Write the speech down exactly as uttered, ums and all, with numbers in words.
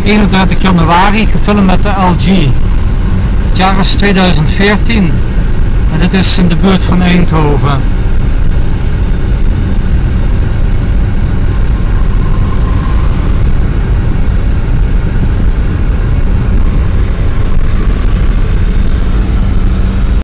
eenendertig januari, gefilmd met de L G. Het jaar is tweeduizend veertien en dit is in de buurt van Eindhoven.